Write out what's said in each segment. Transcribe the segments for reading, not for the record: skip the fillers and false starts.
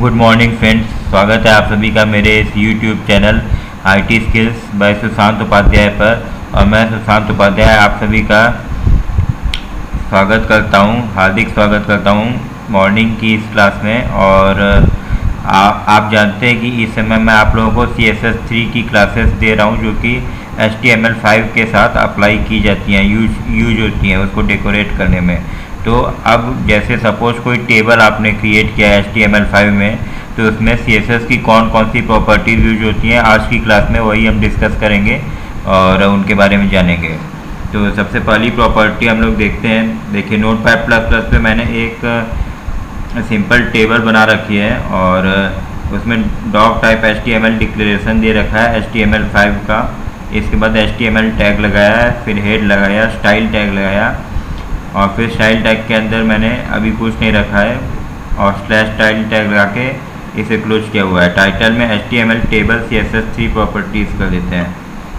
Good morning friends, स्वागत है आप सभी का मेरे इस YouTube channel IT skills by Sushant Upadhyay पर। और मैं सुशांत उपाध्याय आप सभी का स्वागत करता हूं, हार्दिक स्वागत करता हूं मॉर्निंग की इस क्लास में। और आप जानते हैं कि इस समय मैं आप लोगों को CSS3 की क्लासेस दे रहा हूं, जो कि HTML5 के साथ अप्लाई की जाती हैं, यूज होती हैं उसको डेकोरेट करने में। तो अब जैसे सपोज कोई टेबल आपने क्रिएट किया है HTML5 में, तो उसमें CSS की कौन कौन सी प्रॉपर्टीज़ यूज होती हैं, आज की क्लास में वही हम डिस्कस करेंगे और उनके बारे में जानेंगे। तो सबसे पहली प्रॉपर्टी हम लोग देखते हैं। देखिए, नोटपैड++ पे मैंने एक सिंपल टेबल बना रखी है और उसमें डॉग टाइप HTML डिक्लेरेशन दे रखा है HTML5 का। इसके बाद HTML टैग लगाया है, फिर हेड लगाया, स्टाइल टैग लगाया और फिर स्टाइल टैग के अंदर मैंने अभी कुछ नहीं रखा है और स्लैश स्टाइल टैग लगा के इसे क्लोज किया हुआ है। टाइटल में HTML टेबल CSS3 प्रॉपर्टीज़ कर देते हैं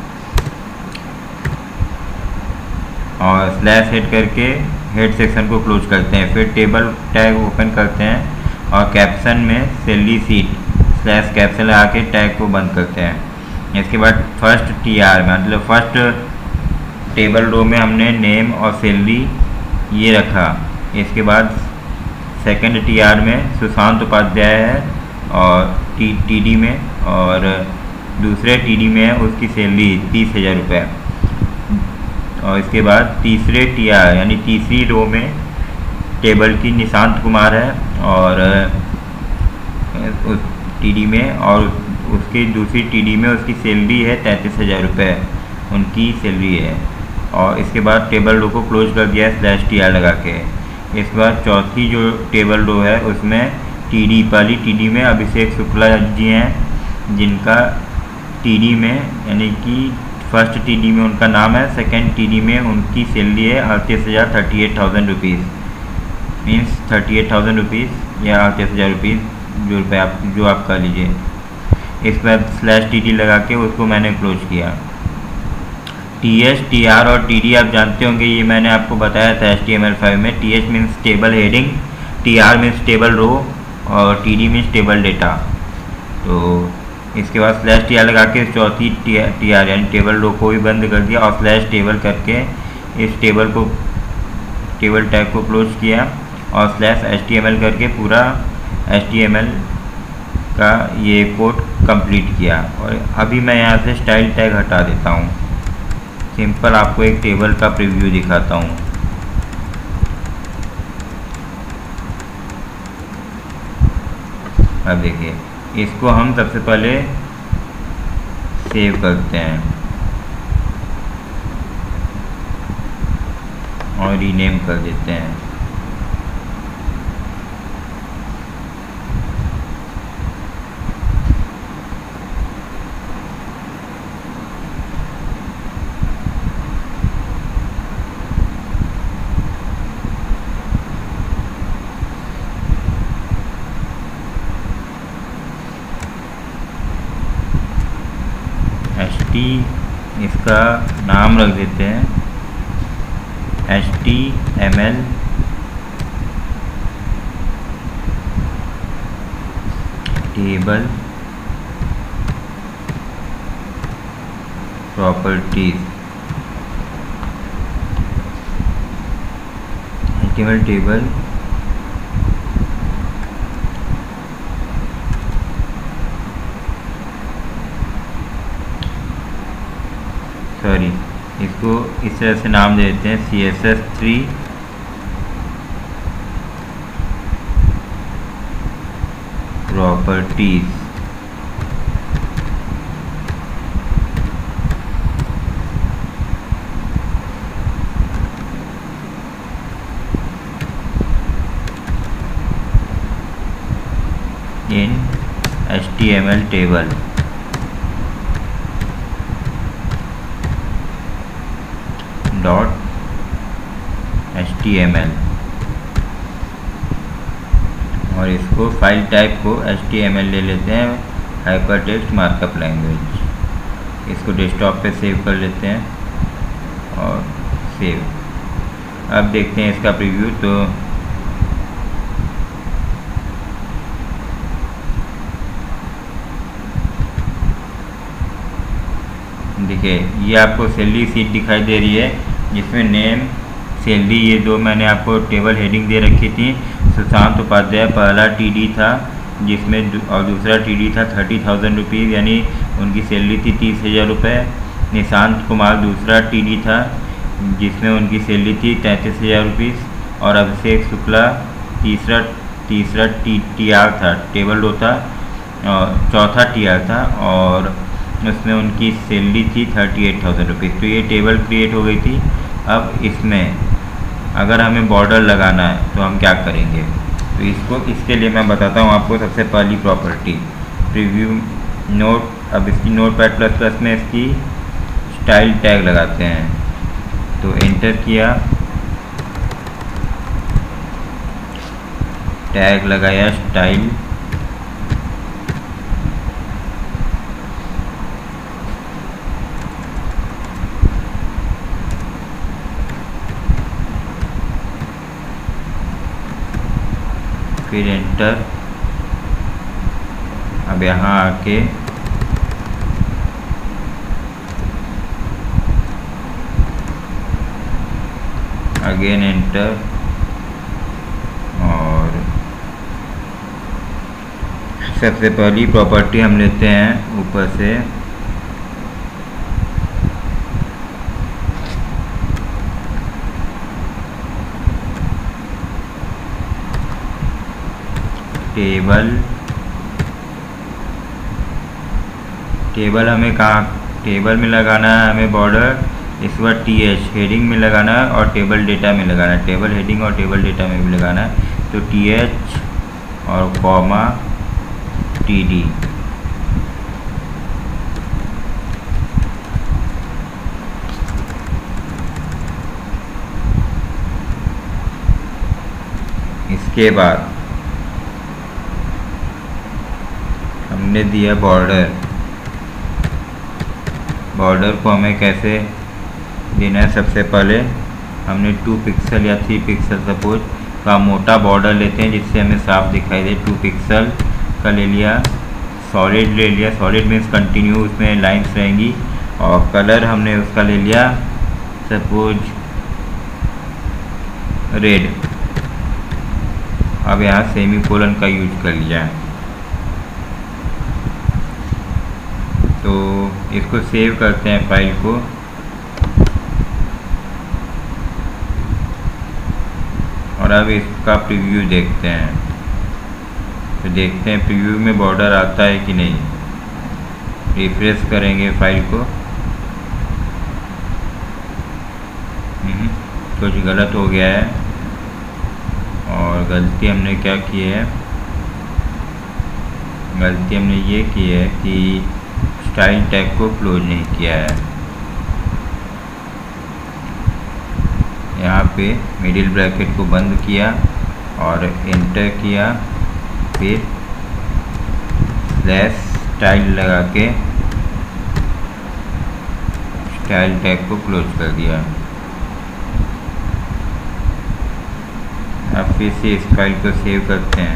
और स्लैश हेड करके हेड सेक्शन को क्लोज करते हैं। फिर टेबल टैग ओपन करते हैं और कैप्शन में सैलरी सीट स्लैश कैप्शन लगा के टैग को बंद करते हैं। इसके बाद फर्स्ट TR में, मतलब फर्स्ट टेबल रो में हमने नेम और सैलरी ये रखा। इसके बाद सेकंड TR में सुशांत उपाध्याय है और TD में, और दूसरे TD में है उसकी सैलरी 30,000 रुपये। और इसके बाद तीसरे TR यानी तीसरी रो में टेबल की निशांत कुमार है और उस TD में, और उसकी दूसरी TD में उसकी सैलरी है 33,000 रुपये, उनकी सैलरी है। और इसके बाद टेबल रो को क्लोज कर दिया है स्लैश TR लगा के। इसके बाद चौथी जो टेबल रो है उसमें पहली TD में अभिषेक शुक्ला जी हैं, जिनका TD में यानी कि फर्स्ट TD में उनका नाम है, सेकंड TD में उनकी सैलरी है 38,000 रुपीज़, मीन्स 38,000 रुपीज़ या 38,000 रुपीज़ जो आप कर लीजिए। इसके बाद स्लैश TD लगा के उसको मैंने क्लोज किया। TH, TR और TD आप जानते होंगे, ये मैंने आपको बताया था HTML5 में। TH means table heading, TR means table row और TD मीन्स टेबल डेटा। तो इसके बाद स्लैश TR लगा के चौथी TR यानी टेबल रो को भी बंद कर दिया और स्लैश टेबल करके इस टेबल टैग को क्लोज किया और स्लैश HTML करके पूरा HTML का ये कोड कंप्लीट किया। और अभी मैं यहाँ से स्टाइल टैग हटा देता हूँ। सिंपल आपको एक टेबल का प्रीव्यू दिखाता हूँ। अब देखिए, इसको हम सबसे पहले सेव करते हैं और रीनेम कर देते हैं। इसका नाम रख देते हैं HTML table properties. HTML table इसको इस तरह से नाम दे देते हैं CSS3 प्रॉपर्टीज। इन HTML टेबल .html और इसको फाइल टाइप को HTML ले लेते हैं, हाइपरटेक्स्ट मार्कअप लैंग्वेज। इसको डेस्कटॉप पे सेव कर लेते हैं और सेव। अब देखते हैं इसका प्रीव्यू। तो देखिए ये आपको सैलरी शीट दिखाई दे रही है, जिसमें नेम, सैलरी, ये दो मैंने आपको टेबल हेडिंग दे रखी थी। सुशांत उपाध्याय पहला टीडी था, जिसमें और दूसरा टीडी था 30,000 रुपीज़, यानी उनकी सैलरी थी 30,000 रुपये। निशांत कुमार दूसरा टीडी था, जिसमें उनकी सैलरी थी 33,000 रुपीज़। और अभिषेक शुक्ला तीसरा टीआर था, टेबल दो था, और चौथा टीआर था, और उसमें उनकी सैलरी थी 38,000 रुपीज़। तो ये टेबल क्रिएट हो गई थी। अब इसमें अगर हमें बॉर्डर लगाना है तो हम क्या करेंगे, तो इसके लिए मैं बताता हूँ आपको। सबसे पहली प्रॉपर्टी प्रीव्यू नोट। अब इसकी नोटपैड प्लस प्लस में इसकी स्टाइल टैग लगाते हैं, तो एंटर किया, टैग लगाया स्टाइल, फिर एंटर। अब यहाँ आके अगेन एंटर, और सबसे पहली प्रॉपर्टी हम लेते हैं ऊपर से, टेबल हमें कहाँ, टेबल में लगाना है हमें बॉर्डर, इस बार TH हेडिंग में लगाना है और टेबल डेटा में लगाना है, टेबल हेडिंग और टेबल डेटा में भी लगाना है। तो TH और कॉमा TD। इसके बाद हमने दिया बॉर्डर। बॉर्डर को हमें कैसे देना है, सबसे पहले हमने 2 पिक्सल या 3 पिक्सल सपोज का मोटा बॉर्डर लेते हैं, जिससे हमें साफ दिखाई दे। 2 पिक्सल का ले लिया, सॉलिड ले लिया, सॉलिड मीन्स कंटिन्यू उसमें लाइंस रहेंगी। और कलर हमने उसका ले लिया सपोज रेड। अब यहाँ सेमीकोलन का यूज कर लिया है। तो इसको सेव करते हैं फाइल को, और अब इसका प्रीव्यू देखते हैं। तो देखते हैं प्रीव्यू में बॉर्डर आता है कि नहीं। रिफ्रेश करेंगे फाइल को। कुछ गलत हो गया है, और गलती हमने क्या की है, गलती हमने ये की है कि स्टाइल टैग को क्लोज नहीं किया है। यहाँ पे मिडिल ब्रैकेट को बंद किया और एंटर किया, फिर स्लैश स्टाइल लगा के स्टाइल टैग को क्लोज कर दिया। अब फिर से इस फाइल को सेव करते हैं।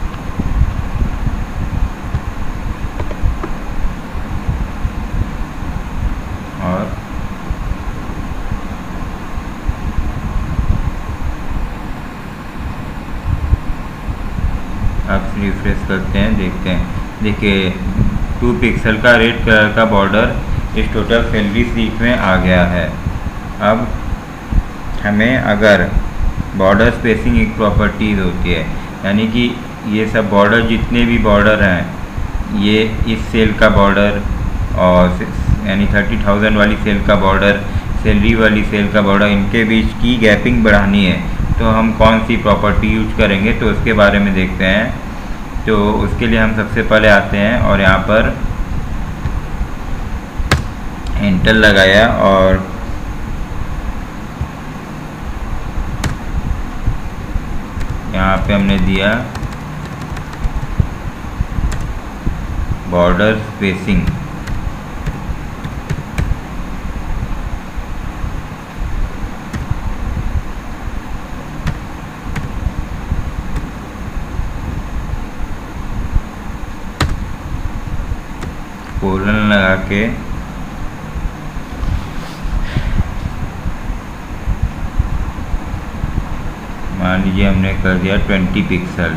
और अब रिफ्रेश करते हैं, देखते हैं। देखिए 2 पिक्सल का रेड कलर का बॉर्डर इस टोटल सैलरी शीट में आ गया है। अब हमें अगर बॉर्डर स्पेसिंग एक प्रॉपर्टीज होती है, यानी कि ये सब बॉर्डर जितने भी बॉर्डर हैं, ये इस सेल का बॉर्डर और यानी 30,000 वाली सेल का बॉर्डर, सैलरी वाली सेल का बॉर्डर, इनके बीच की गैपिंग बढ़ानी है तो हम कौन सी प्रॉपर्टी यूज करेंगे, तो उसके बारे में देखते हैं। तो उसके लिए हम सबसे पहले आते हैं और यहाँ पर एंटर लगाया, और यहाँ पे हमने दिया बॉर्डर स्पेसिंग। कोलन लगा के मान लीजिए हमने कर दिया 20 पिक्सल।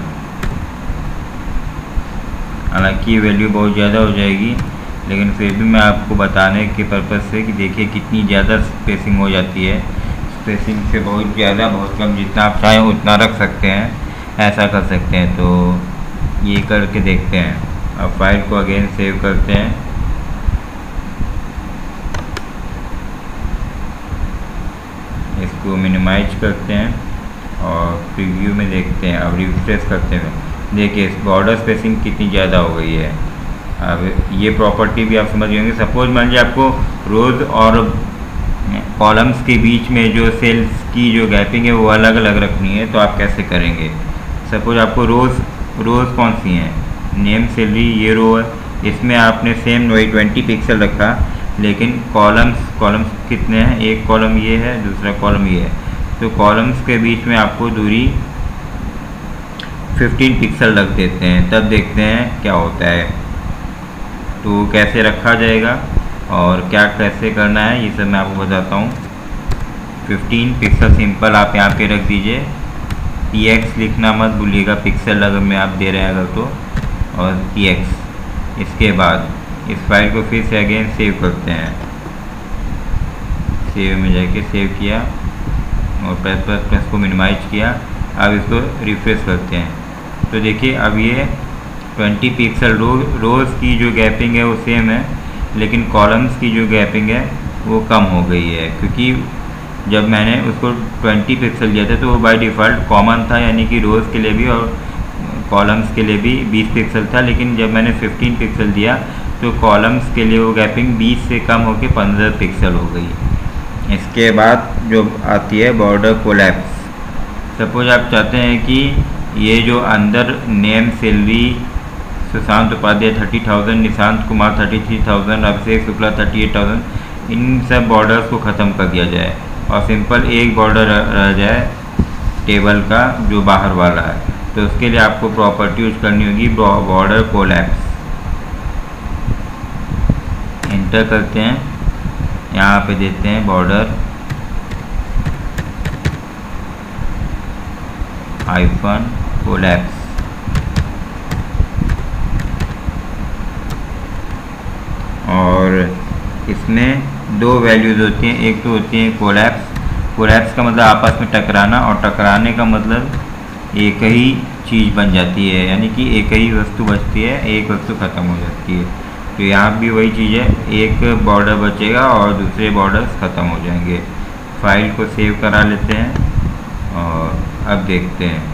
हालांकि ये वैल्यू बहुत ज़्यादा हो जाएगी, लेकिन फिर भी मैं आपको बताने के पर्पज़ से कि देखिए कितनी ज़्यादा स्पेसिंग हो जाती है। स्पेसिंग से बहुत ज़्यादा बहुत कम, जितना आप चाहें उतना रख सकते हैं, ऐसा कर सकते हैं। तो ये करके देखते हैं। अब फाइल को अगेन सेव करते हैं। इसको मिनिमाइज करते हैं और प्रीव्यू में देखते हैं। अब रिफ्रेश करते हैं, देखिए बॉर्डर स्पेसिंग कितनी ज़्यादा हो गई है। अब ये प्रॉपर्टी भी आप समझ गए होंगे। सपोज मान लीजिए आपको रोज़ और कॉलम्स के बीच में जो सेल्स की जो गैपिंग है वो अलग अलग रखनी है, तो आप कैसे करेंगे। सपोज आपको रोज़ कौन सी हैं, नेम सैलरी ये रो है, इसमें आपने सेम वही 20 पिक्सल रखा, लेकिन कॉलम्स कितने हैं, एक कॉलम ये है, दूसरा कॉलम ये है, तो कॉलम्स के बीच में आपको दूरी 15 पिक्सल रख देते हैं। तब देखते हैं क्या होता है। तो कैसे रखा जाएगा और क्या कैसे करना है ये सब मैं आपको बताता हूँ। 15 पिक्सल सिंपल आप यहाँ पे रख दीजिए। px लिखना मत भूलिएगा, पिक्सल अगर में आप दे रहे हैं अगर तो, और px। इसके बाद इस फाइल को फिर से अगेन सेव करते हैं। सेव में जाके सेव किया और प्लस को मिनिमाइज किया। अब इसको रिफ्रेश करते हैं, तो देखिए अब ये 20 पिक्सल रोज़ की जो गैपिंग है वो सेम है, लेकिन कॉलम्स की जो गैपिंग है वो कम हो गई है, क्योंकि जब मैंने उसको 20 पिक्सल दिया था तो वो बाय डिफ़ॉल्ट कॉमन था, यानी कि रोज़ के लिए भी और कॉलम्स के लिए भी 20 पिक्सल था। लेकिन जब मैंने 15 पिक्सल दिया तो कॉलम्स के लिए वो गैपिंग 20 से कम होकर 15 पिक्सल हो गई। इसके बाद जो आती है बॉर्डर कोलैप्स। सपोज आप चाहते हैं कि ये जो अंदर नेम सैलरी सुशांत उपाध्याय 30,000, निशांत कुमार 33,000, अभिषेक शुक्ला 38,000, इन सब बॉर्डर्स को ख़त्म कर दिया जाए और सिंपल एक बॉर्डर रह जाए टेबल का जो बाहर वाला है। तो उसके लिए आपको प्रॉपर्टी यूज करनी होगी बॉर्डर कोलैप्स। एंटर करते हैं, यहाँ पे देते हैं बॉर्डर हाइफन कोलैप्स। और इसमें दो वैल्यूज़ होती हैं, एक तो होती है कोलैप्स का मतलब आपस में टकराना, और टकराने का मतलब एक ही चीज़ बन जाती है, यानी कि एक ही वस्तु बचती है, एक वस्तु ख़त्म हो जाती है। तो यहाँ भी वही चीज़ है, एक बॉर्डर बचेगा और दूसरे बॉर्डर्स ख़त्म हो जाएंगे। फाइल को सेव करा लेते हैं और अब देखते हैं।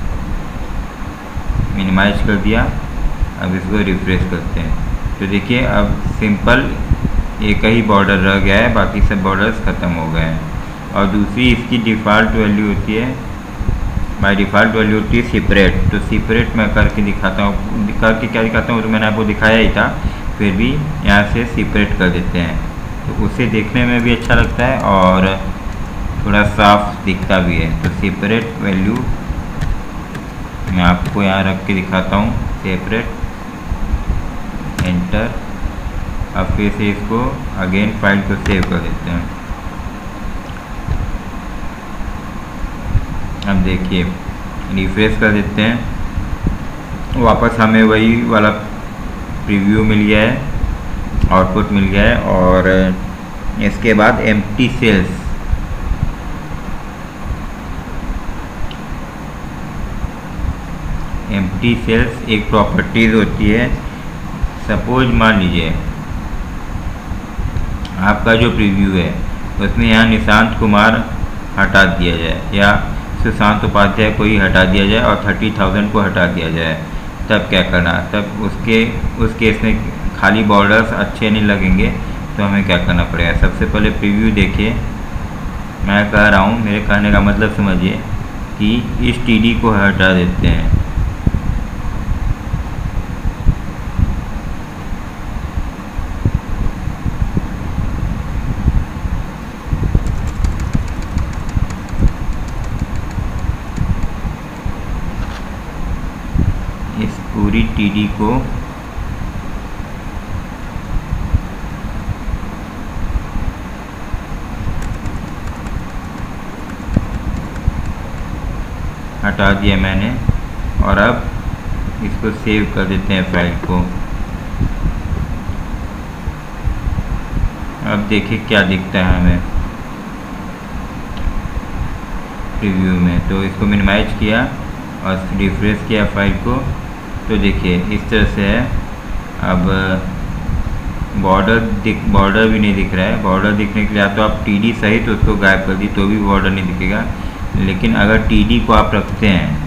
मिनिमाइज कर दिया, अब इसको रिफ्रेश करते हैं, तो देखिए अब सिंपल एक ही बॉर्डर रह गया है, बाकी सब बॉर्डर्स ख़त्म हो गए हैं। और दूसरी इसकी डिफ़ॉल्ट वैल्यू होती है, बाय डिफ़ॉल्ट वैल्यू होती है सेपरेट। तो सेपरेट मैं करके दिखाता हूँ, करके क्या दिखाता हूँ तो मैंने आपको दिखाया ही था, फिर भी यहाँ से सेपरेट कर देते हैं, तो उसे देखने में भी अच्छा लगता है और थोड़ा साफ दिखता भी है। तो सेपरेट वैल्यू मैं आपको यहाँ रख के दिखाता हूँ, सेपरेट, एंटर। अब फिर से इसको अगेन फाइल को सेव कर देते हैं। अब देखिए रिफ्रेश कर देते हैं, वापस हमें वही वाला प्रीव्यू मिल गया है, आउटपुट मिल गया है। और इसके बाद एम्प्टी सेल्स, एम्प्टी सेल्स एक प्रॉपर्टीज़ होती है। सपोज मान लीजिए आपका जो प्रीव्यू है उसमें यहाँ निशांत कुमार हटा दिया जाए या सुशांत उपाध्याय को ही हटा दिया जाए और 30,000 को हटा दिया जाए, तब क्या करना। तब उस केस में खाली बॉर्डर्स अच्छे नहीं लगेंगे, तो हमें क्या करना पड़ेगा। सबसे पहले प्रीव्यू देखिए, मैं कह रहा हूँ, मेरे कहने का मतलब समझिए कि इस टीडी को हटा देते हैं। इस पूरी टीडी को हटा दिया मैंने। और अब इसको सेव कर देते हैं फाइल को। अब देखिए क्या दिखता है हमें प्रीव्यू में। तो इसको मिनिमाइज किया और रिफ्रेश किया फाइल को, तो देखिए इस तरह से है। अब बॉर्डर भी नहीं दिख रहा है। बॉर्डर दिखने के लिए तो आप टीडी सहित उसको गायब कर दी तो भी बॉर्डर नहीं दिखेगा, लेकिन अगर टीडी को आप रखते हैं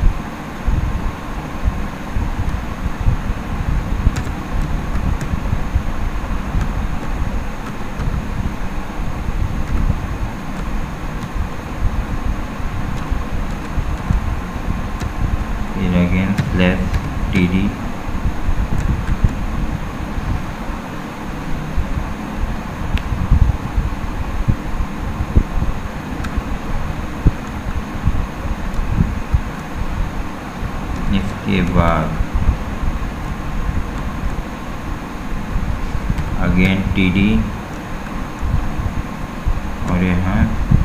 अगेन /td इसके बाद अगेन td और यहाँ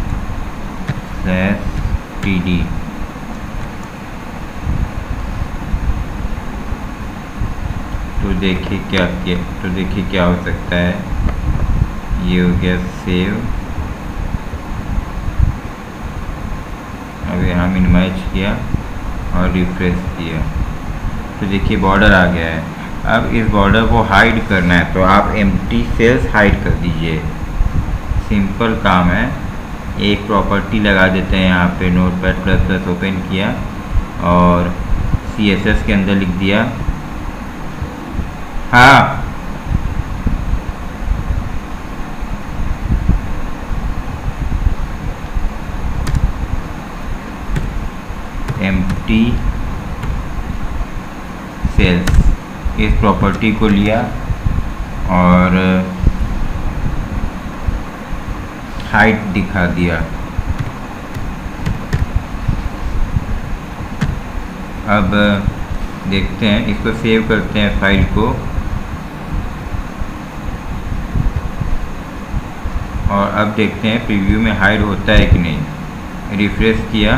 /td। तो देखिए क्या किया, तो देखिए क्या हो सकता है। ये हो गया सेव। अब यहाँ मिनिमाइज किया और रिफ्रेश किया, तो देखिए बॉर्डर आ गया है। अब इस बॉर्डर को हाइड करना है तो आप एम्प्टी सेल्स हाइड कर दीजिए। सिंपल काम है। एक प्रॉपर्टी लगा देते हैं यहाँ पे, नोटपैड ++ ओपन किया और CSS के अंदर लिख दिया हाँ एम्प्टी सेल्स। इस प्रॉपर्टी को लिया और हाइट दिखा दिया। अब देखते हैं, इसको सेव करते हैं फाइल को और अब देखते हैं प्रीव्यू में हाइड होता है कि नहीं। रिफ्रेश किया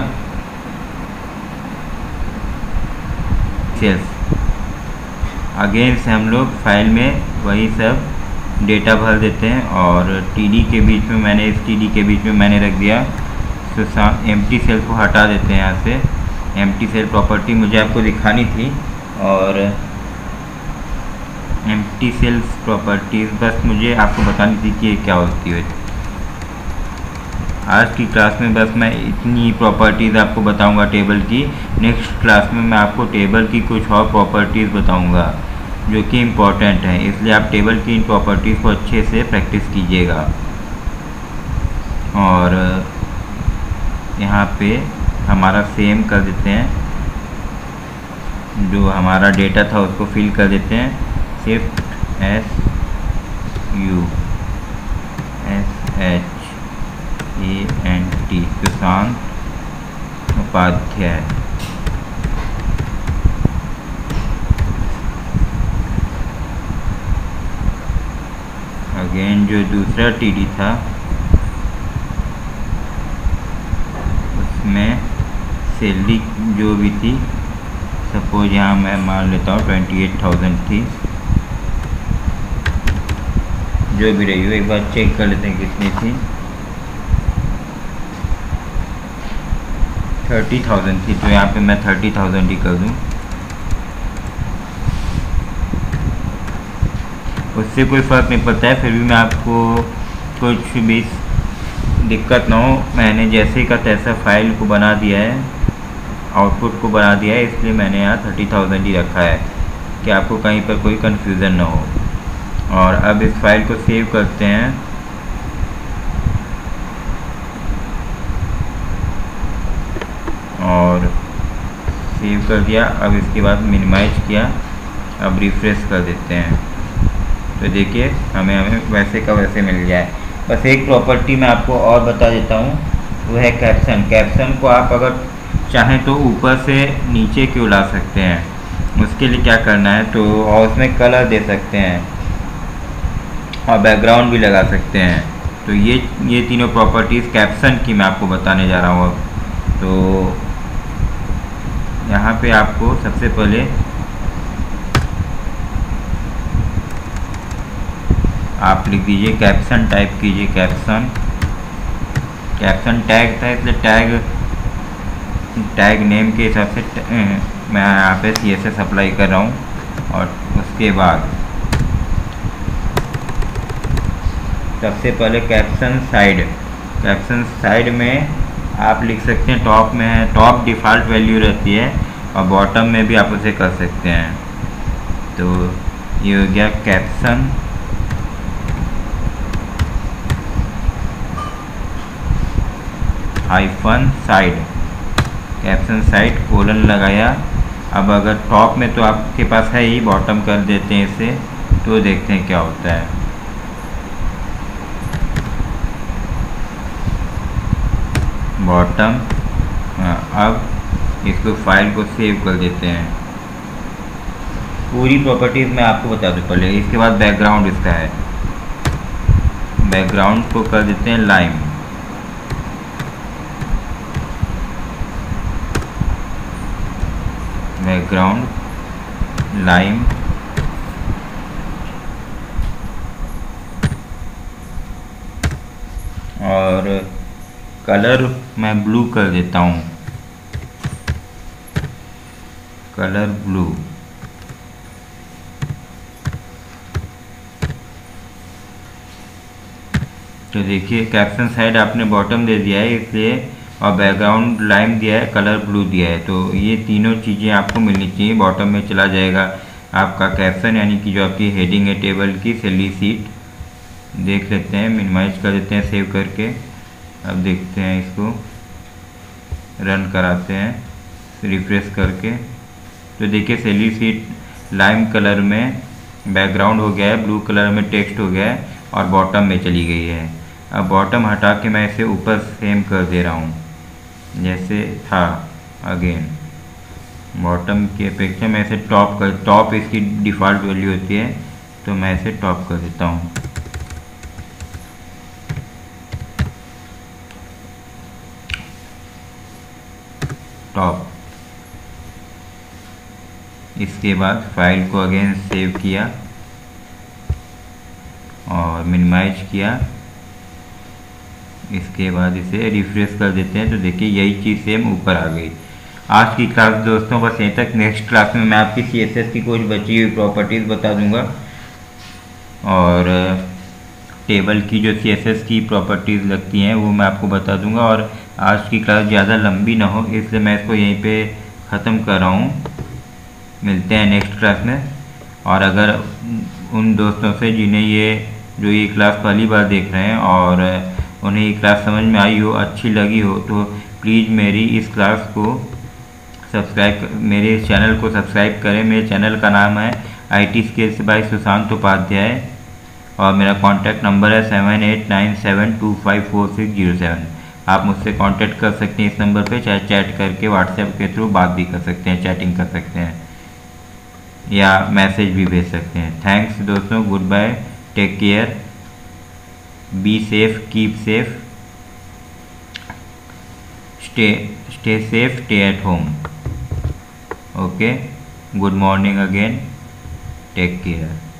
सेल्स। अगेन से हम लोग फाइल में वही सब डेटा भर देते हैं और टीडी के बीच में मैंने रख दिया। तो एम्प्टी सेल को हटा देते हैं यहाँ से। एम्प्टी सेल प्रॉपर्टी मुझे आपको दिखानी थी और एम्प्टी सेल्स प्रॉपर्टीज बस मुझे आपको बतानी थी कि ये क्या होती है। आज की क्लास में बस मैं इतनी प्रॉपर्टीज़ आपको बताऊंगा टेबल की। नेक्स्ट क्लास में मैं आपको टेबल की कुछ और प्रॉपर्टीज़ बताऊंगा जो कि इम्पोर्टेंट हैं, इसलिए आप टेबल की इन प्रॉपर्टीज़ को अच्छे से प्रैक्टिस कीजिएगा। और यहाँ पे हमारा सेम कर देते हैं, जो हमारा डेटा था उसको फिल कर देते हैं। Shift SUSHANT Sushant Upadhyay. Again जो दूसरा टीडी था उसमें सैलरी जो भी थी, सपोज यहाँ मैं मान लेता हूँ 28,000 थी, जो भी रही हो एक बार चेक कर लेते हैं कितनी थी। 30,000 थी, तो यहाँ पे मैं 30,000 ही कर दूँ। उससे कोई फ़र्क नहीं पड़ता है, फिर भी मैं आपको कुछ भी दिक्कत ना हो, मैंने जैसे का तैसा फाइल को बना दिया है, आउटपुट को बना दिया है, इसलिए मैंने यहाँ 30,000 ही रखा है कि आपको कहीं पर कोई कन्फ्यूज़न ना हो। और अब इस फाइल को सेव करते हैं और सेव कर दिया। अब इसके बाद मिनिमाइज किया, अब रिफ्रेश कर देते हैं, तो देखिए हमें वैसे का वैसे मिल गया है। बस एक प्रॉपर्टी मैं आपको और बता देता हूँ, वो है कैप्शन। कैप्शन को आप अगर चाहें तो ऊपर से नीचे क्यों ला सकते हैं। उसके लिए क्या करना है, तो और उसमें कलर दे सकते हैं और बैकग्राउंड भी लगा सकते हैं। तो ये तीनों प्रॉपर्टीज़ कैप्शन की मैं आपको बताने जा रहा हूँ। तो पे आपको सबसे पहले आप लिख दीजिए कैप्शन, टाइप कीजिए कैप्शन। कैप्शन टैग था इसलिए टैग नेम के हिसाब से मैं यहाँ पे CSS अप्लाई कर रहा हूँ। और उसके बाद सबसे पहले कैप्शन साइड में आप लिख सकते हैं, टॉप में है, टॉप डिफ़ॉल्ट वैल्यू रहती है और बॉटम में भी आप उसे कर सकते हैं। तो ये हो गया caption hyphen side, caption side colon लगाया। अब अगर टॉप में तो आपके पास है ही, बॉटम कर देते हैं इसे, तो देखते हैं क्या होता है। बॉटम। अब इसको फाइल को सेव कर देते हैं। पूरी प्रॉपर्टीज़ मैं आपको बता दूँ पहले, इसके बाद बैकग्राउंड इसका है। बैकग्राउंड को कर देते हैं लाइम। बैकग्राउंड लाइम और कलर मैं ब्लू कर देता हूँ, कलर ब्लू। तो देखिए कैप्शन साइड आपने बॉटम दे दिया है इसलिए, और बैकग्राउंड लाइम दिया है, कलर ब्लू दिया है। तो ये तीनों चीज़ें आपको मिलनी चाहिए। बॉटम में चला जाएगा आपका कैप्शन, यानी कि जो आपकी हेडिंग है टेबल की, सैलरी शीट। देख लेते हैं, मिनिमाइज कर देते हैं सेव करके। अब देखते हैं, इसको रन कराते हैं रिफ्रेश करके। तो देखिए सैलरी शीट लाइम कलर में बैकग्राउंड हो गया है, ब्लू कलर में टेक्स्ट हो गया है और बॉटम में चली गई है। अब बॉटम हटा के मैं इसे ऊपर सेम कर दे रहा हूँ जैसे था। अगेन बॉटम की अपेक्षा मैं इसे टॉप इसकी डिफ़ॉल्ट वैल्यू होती है, तो मैं इसे टॉप कर देता हूँ। टॉप। इसके बाद फाइल को अगेन सेव किया और मिनिमाइज किया। इसके बाद इसे रिफ्रेश कर देते हैं, तो देखिए यही चीज़ सेम ऊपर आ गई। आज की क्लास दोस्तों बस यहीं तक। नेक्स्ट क्लास में मैं आपकी CSS की कुछ बची हुई प्रॉपर्टीज़ बता दूंगा और टेबल की जो CSS की प्रॉपर्टीज़ लगती हैं वो मैं आपको बता दूंगा। और आज की क्लास ज़्यादा लंबी ना हो इसलिए मैं इसको यहीं पे ख़त्म कर रहा हूँ। मिलते हैं नेक्स्ट क्लास में। और अगर उन दोस्तों से जिन्हें ये क्लास पहली बार देख रहे हैं और उन्हें ये क्लास समझ में आई हो, अच्छी लगी हो, तो प्लीज़ मेरी इस क्लास को मेरे चैनल को सब्सक्राइब करें। मेरे चैनल का नाम है IT skills by Sushant Upadhyay और मेरा कॉन्टैक्ट नंबर है 7897254607। आप मुझसे कांटेक्ट कर सकते हैं इस नंबर पे, चाहे चैट करके व्हाट्सएप के थ्रू बात भी कर सकते हैं, चैटिंग कर सकते हैं या मैसेज भी भेज सकते हैं। थैंक्स दोस्तों, goodbye, take care, be safe, keep safe, stay safe, stay at home. Okay, good morning again, take care.